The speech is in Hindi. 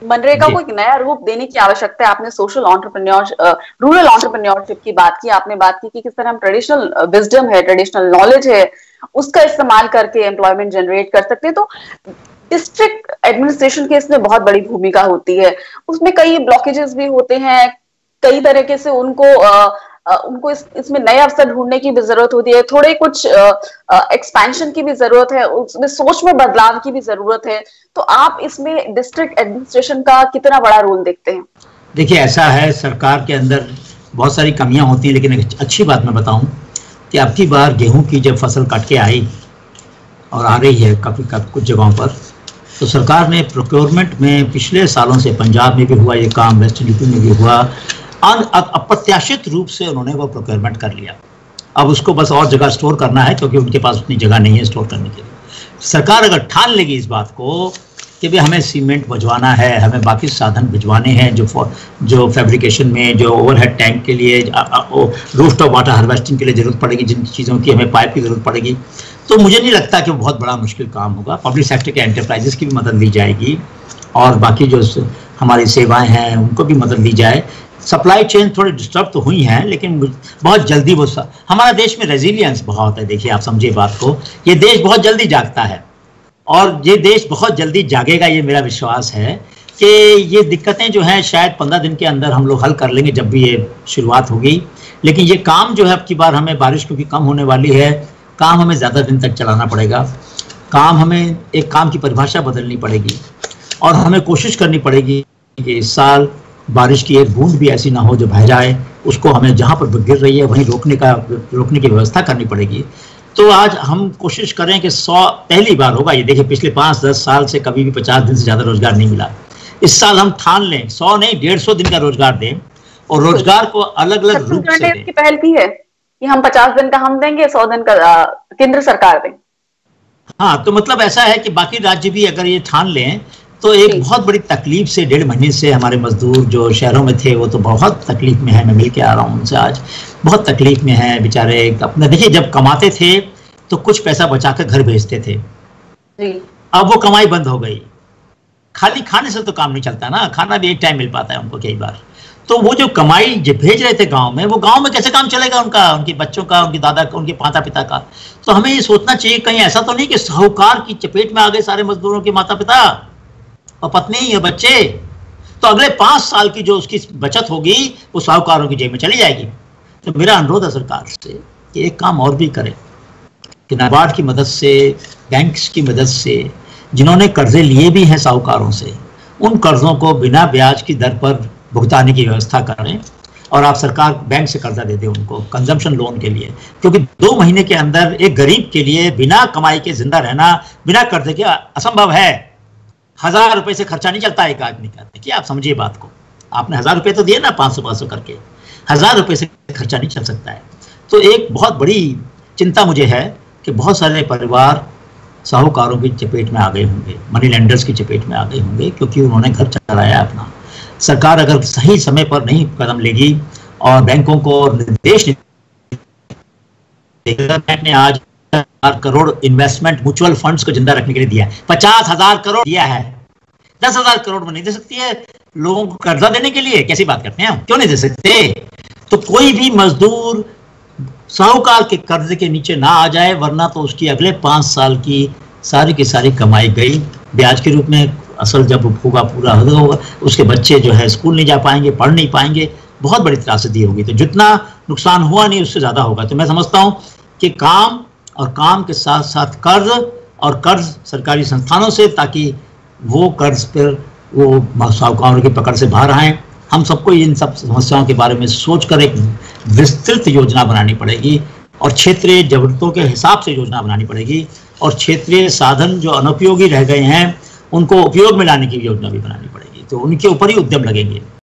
मनरेगा को एक नया रूप देने की आवश्यकता है। आपने सोशल एंटरप्रेन्योर, रूरल एंटरप्रेन्योरशिप की बात की, आपने बात की कि किस तरह हम ट्रेडिशनल विजडम है, ट्रेडिशनल नॉलेज है, उसका इस्तेमाल करके एम्प्लॉयमेंट जनरेट कर सकते हैं। तो डिस्ट्रिक्ट एडमिनिस्ट्रेशन की इसमें बहुत बड़ी भूमिका होती है। उसमें कई ब्लॉकेजेस भी होते हैं, कई तरीके से उनको इसमें नए अवसर ढूंढने की भी जरूरत होती है, थोड़े कुछ एक्सपेंशन की भी जरूरत है, उसमें सोच में बदलाव की भी जरूरत है। तो आप इसमें डिस्ट्रिक्ट एडमिनिस्ट्रेशन का कितना बड़ा रोल देखते हैं? देखिए, ऐसा है, सरकार के अंदर बहुत सारी कमियां होती हैं, लेकिन एक अच्छी बात मैं बताऊं कि अब की बार गेहूं की जब फसल कट के आई और आ रही है काफ़ी कुछ जगहों पर, तो सरकार ने प्रोक्योरमेंट में पिछले सालों से, पंजाब में भी हुआ ये काम, वेस्ट यूपी में भी हुआ, अप्रत्याशित रूप से उन्होंने वो प्रोक्योरमेंट कर लिया। अब उसको बस और जगह स्टोर करना है, क्योंकि उनके पास उतनी जगह नहीं है स्टोर करने के लिए। सरकार अगर ठान लेगी इस बात को कि भाई हमें सीमेंट भिजवाना है, हमें बाकी साधन भिजवाने हैं, जो फैब्रिकेशन में, जो ओवरहेड टैंक के लिए, रूफटॉप वाटर हार्वेस्टिंग के लिए ज़रूरत पड़ेगी, जिन चीज़ों की हमें पाइप की ज़रूरत पड़ेगी, तो मुझे नहीं लगता कि वो बहुत बड़ा मुश्किल काम होगा। पब्लिक सेक्टर के एंटरप्राइजेस की भी मदद ली जाएगी और बाकी जो हमारी सेवाएँ हैं उनको भी मदद दी जाए। सप्लाई चेन थोड़ी डिस्टर्ब तो हुई हैं, लेकिन बहुत जल्दी वो हमारा देश में रेजिलियंस बहुत है। देखिए, आप समझिए बात को, ये देश बहुत जल्दी जागता है और ये देश बहुत जल्दी जागेगा, ये मेरा विश्वास है कि ये दिक्कतें जो हैं शायद 15 दिन के अंदर हम लोग हल कर लेंगे जब भी ये शुरुआत होगी। लेकिन ये काम जो है, अब की बार हमें बारिश क्योंकि कम होने वाली है, काम हमें ज़्यादा दिन तक चलाना पड़ेगा। हमें एक काम की परिभाषा बदलनी पड़ेगी और हमें कोशिश करनी पड़ेगी कि इस साल बारिश की एक बूंद भी ऐसी ना हो जो बह जाए, उसको हमें जहाँ पर गिर रही है वहीं रोकने की व्यवस्था करनी पड़ेगी। तो आज हम कोशिश करें कि 100 पहली बार होगा ये। देखिए, पिछले 5-10 साल से कभी भी 50 दिन से ज़्यादा रोजगार नहीं मिला। इस साल हम ठान लें 100 नहीं 150 दिन का रोजगार दें और रोजगार को अलग अलग रूप से दें। की पहल की है कि हम 50 दिन का हम देंगे, 100 दिन का केंद्र सरकार दें। हाँ, तो मतलब ऐसा है कि बाकी राज्य भी अगर ये ठान लें तो एक बहुत बड़ी तकलीफ से 1.5 महीने से हमारे मजदूर जो शहरों में थे वो तो बहुत तकलीफ में है। मैं मिल के आ रहा हूँ उनसे, आज बहुत तकलीफ में है बेचारे। अपना देखिए, जब कमाते थे तो कुछ पैसा बचा कर घर भेजते थे, अब वो कमाई बंद हो गई। खाली खाने से तो काम नहीं चलता ना, खाना भी एक टाइम मिल पाता है उनको कई बार। तो वो जो कमाई जो भेज रहे थे गाँव में, वो गाँव में कैसे काम चलेगा उनका, उनके बच्चों का, उनके दादा का, उनके माता पिता का। तो हमें ये सोचना चाहिए कहीं ऐसा तो नहीं कि साहूकार की चपेट में आ गए सारे मजदूरों के माता पिता और पत्नी और बच्चे। तो अगले 5 साल की जो उसकी बचत होगी वो साहूकारों की जेब में चली जाएगी। तो मेरा अनुरोध है सरकार से कि एक काम और भी करें कि नाबार्ड की मदद से, बैंक्स की मदद से, जिन्होंने कर्जे लिए भी हैं साहूकारों से, उन कर्जों को बिना ब्याज की दर पर भुगताने की व्यवस्था करें। और आप सरकार बैंक से कर्जा दे दें उनको कंजम्पशन लोन के लिए, क्योंकि 2 महीने के अंदर एक गरीब के लिए बिना कमाई के जिंदा रहना, बिना कर्जे के असंभव है। 1000 रुपए से खर्चा नहीं चलता एक आदमी का। देखिए, आप समझिए बात को, आपने 1000 रुपए तो दिए ना, 500-500 करके, 1000 रुपए से खर्चा नहीं चल सकता है। तो एक बहुत बड़ी चिंता मुझे है कि बहुत सारे परिवार साहूकारों की चपेट में आ गए होंगे, मनी लेंडर्स की चपेट में आ गए होंगे, क्योंकि उन्होंने घर चलाया अपना। सरकार अगर सही समय पर नहीं कदम लेगी और बैंकों को निर्देश बैंक ने आज 10,000 करोड़ इन्वेस्टमेंट म्यूचुअल फंड्स को जिंदा रखने के लिए दिया है, 50,000 करोड़ दिया है। 10,000 करोड़ में नहीं दे सकती है लोगों को कर्जा देने के लिए? कैसी बात करते हैं हम, क्यों नहीं दे सकते? तो कोई भी मजदूर साहूकार के कर्जे के नीचे ना आ जाए, वरना तो उसकी अगले 5 साल की सारी कमाई गई। ब्याज के रूप में असल जब होगा पूरा होगा, उसके बच्चे जो है स्कूल नहीं जा पाएंगे, पढ़ नहीं पाएंगे, बहुत बड़ी त्रासदी होगी। तो जितना नुकसान हुआ नहीं उससे ज़्यादा होगा। तो मैं समझता हूँ कि काम और काम के साथ साथ कर्ज, और कर्ज सरकारी संस्थानों से, ताकि वो कर्ज पर वो साहूकारों की पकड़ से बाहर आएँ। हम सबको इन सब समस्याओं के बारे में सोचकर एक विस्तृत योजना बनानी पड़ेगी और क्षेत्रीय जरूरतों के हिसाब से योजना बनानी पड़ेगी, और क्षेत्रीय साधन जो अनुपयोगी रह गए हैं उनको उपयोग में लाने की योजना भी बनानी पड़ेगी। तो उनके ऊपर ही उद्यम लगेंगे।